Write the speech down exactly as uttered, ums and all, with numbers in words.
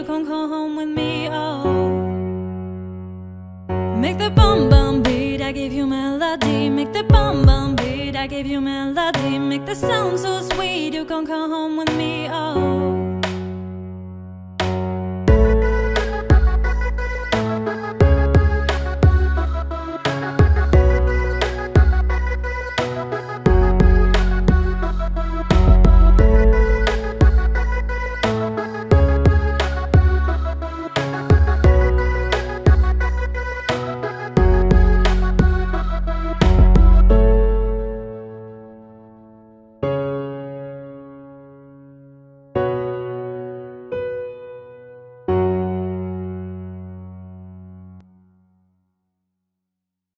can come home with me, oh. Make the bum bum beat, I give you melody. Make the bum bum beat, I give you melody. Make the sound so sweet, you can come home with me, oh.